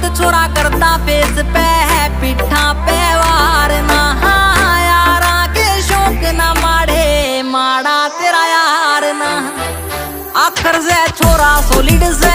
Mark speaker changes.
Speaker 1: छोरा करता फेस पे है पिठा पे वार ना यारा के शौक ना माड़े माड़ा तेरा यार ना आखर से छोरा सोलिड से